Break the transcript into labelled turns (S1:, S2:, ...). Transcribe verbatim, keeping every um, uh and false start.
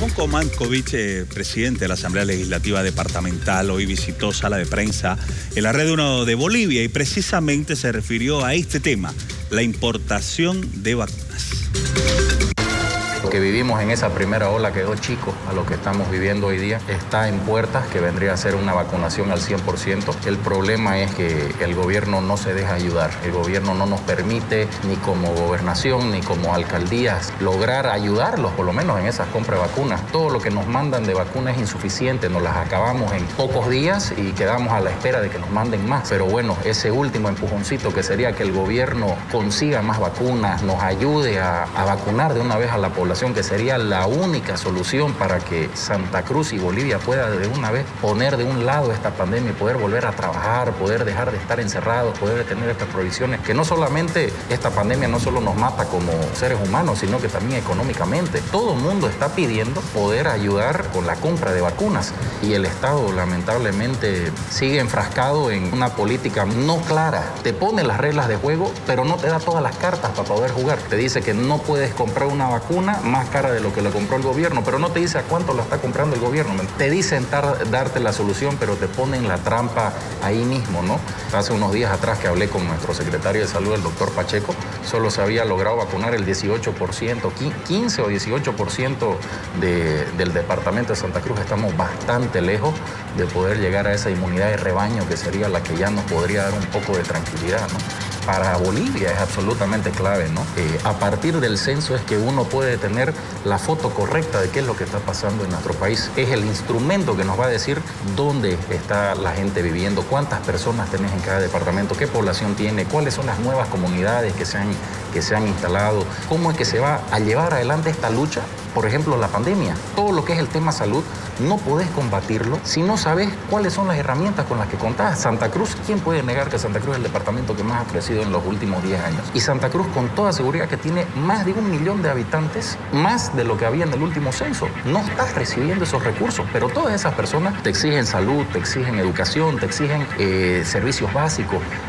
S1: Ramón Comankovich, eh, presidente de la Asamblea Legislativa Departamental, hoy visitó sala de prensa en la Red uno de Bolivia y precisamente se refirió a este tema, la importación de vacunas.
S2: Lo que vivimos en esa primera ola quedó chico a lo que estamos viviendo hoy día. Está en puertas, que vendría a ser una vacunación al cien por ciento. El problema es que el gobierno no se deja ayudar. El gobierno no nos permite, ni como gobernación, ni como alcaldías, lograr ayudarlos, por lo menos en esas compras de vacunas. Todo lo que nos mandan de vacunas es insuficiente. Nos las acabamos en pocos días y quedamos a la espera de que nos manden más. Pero bueno, ese último empujoncito que sería que el gobierno consiga más vacunas, nos ayude a, a vacunar de una vez a la población, que sería la única solución para que Santa Cruz y Bolivia pueda de una vez poner de un lado esta pandemia y poder volver a trabajar, poder dejar de estar encerrados, poder tener estas provisiones, que no solamente esta pandemia no solo nos mata como seres humanos, sino que también económicamente. Todo el mundo está pidiendo poder ayudar con la compra de vacunas y el Estado lamentablemente sigue enfrascado en una política no clara. Te pone las reglas de juego, pero no te da todas las cartas para poder jugar. Te dice que no puedes comprar una vacuna más cara de lo que la compró el gobierno, pero no te dice a cuánto la está comprando el gobierno. Te dicen tar, darte la solución, pero te ponen la trampa ahí mismo, ¿no? Hace unos días atrás que hablé con nuestro secretario de Salud, el doctor Pacheco, solo se había logrado vacunar el dieciocho por ciento, quince o dieciocho por ciento de, del departamento de Santa Cruz. Estamos bastante lejos de poder llegar a esa inmunidad de rebaño que sería la que ya nos podría dar un poco de tranquilidad, ¿no? Para Bolivia es absolutamente clave, ¿no? Eh, a partir del censo es que uno puede tener la foto correcta de qué es lo que está pasando en nuestro país. Es el instrumento que nos va a decir dónde está la gente viviendo, cuántas personas tenés en cada departamento, qué población tiene, cuáles son las nuevas comunidades que se han, que se han instalado, cómo es que se va a llevar adelante esta lucha. Por ejemplo, la pandemia, todo lo que es el tema salud, no podés combatirlo si no sabés cuáles son las herramientas con las que contás. Santa Cruz, ¿quién puede negar que Santa Cruz es el departamento que más ha crecido en los últimos diez años? Y Santa Cruz, con toda seguridad, que tiene más de un millón de habitantes, más de lo que había en el último censo. No estás recibiendo esos recursos, pero todas esas personas te exigen salud, te exigen educación, te exigen eh, servicios básicos.